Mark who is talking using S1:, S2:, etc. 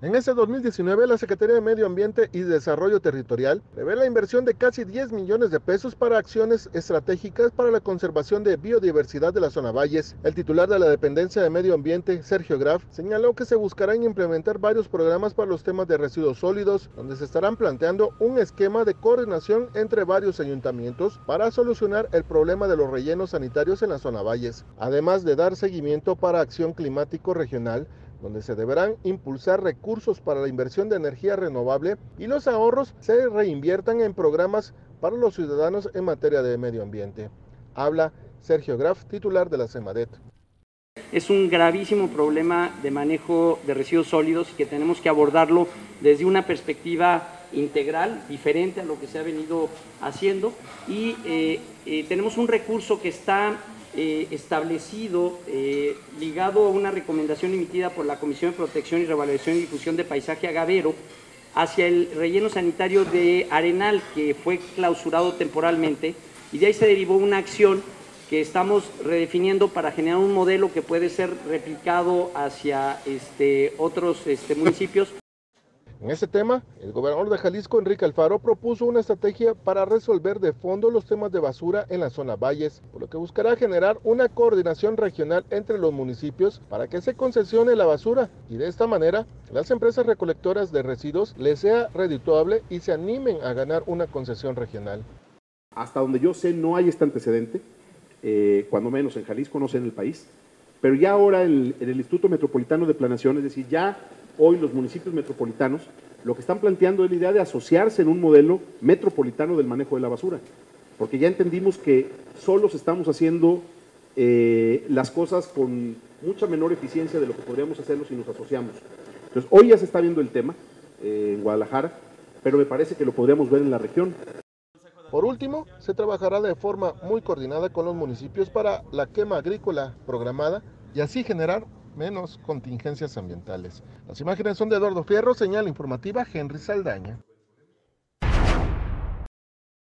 S1: En este 2019, la Secretaría de Medio Ambiente y Desarrollo Territorial prevé la inversión de casi 10 millones de pesos para acciones estratégicas para la conservación de biodiversidad de la zona Valles. El titular de la Dependencia de Medio Ambiente, Sergio Graf, señaló que se buscarán implementar varios programas para los temas de residuos sólidos, donde se estarán planteando un esquema de coordinación entre varios ayuntamientos para solucionar el problema de los rellenos sanitarios en la zona Valles, además de dar seguimiento para acción climático regional, donde se deberán impulsar recursos para la inversión de energía renovable y los ahorros se reinviertan en programas para los ciudadanos en materia de medio ambiente. Habla Sergio Graf, titular de la CEMADET.
S2: Es un gravísimo problema de manejo de residuos sólidos y que tenemos que abordarlo desde una perspectiva integral, diferente a lo que se ha venido haciendo, y tenemos un recurso que está establecido, ligado a una recomendación emitida por la Comisión de Protección y Revaloración y Difusión de Paisaje Agavero hacia el relleno sanitario de Arenal, que fue clausurado temporalmente, y de ahí se derivó una acción que estamos redefiniendo para generar un modelo que puede ser replicado hacia otros municipios.
S1: En este tema, el gobernador de Jalisco, Enrique Alfaro, propuso una estrategia para resolver de fondo los temas de basura en la zona Valles, por lo que buscará generar una coordinación regional entre los municipios para que se concesione la basura y de esta manera las empresas recolectoras de residuos les sea redituable y se animen a ganar una concesión regional.
S3: Hasta donde yo sé no hay este antecedente, cuando menos en Jalisco, no sé en el país, pero ya ahora en el Instituto Metropolitano de Planeación, es decir, ya hoy los municipios metropolitanos lo que están planteando es la idea de asociarse en un modelo metropolitano del manejo de la basura, porque ya entendimos que solos estamos haciendo las cosas con mucha menor eficiencia de lo que podríamos hacerlo si nos asociamos. Entonces, hoy ya se está viendo el tema en Guadalajara, pero me parece que lo podríamos ver en la región.
S1: Por último, se trabajará de forma muy coordinada con los municipios para la quema agrícola programada y así generar menos contingencias ambientales. Las imágenes son de Eduardo Fierro, señal informativa Henry Saldaña.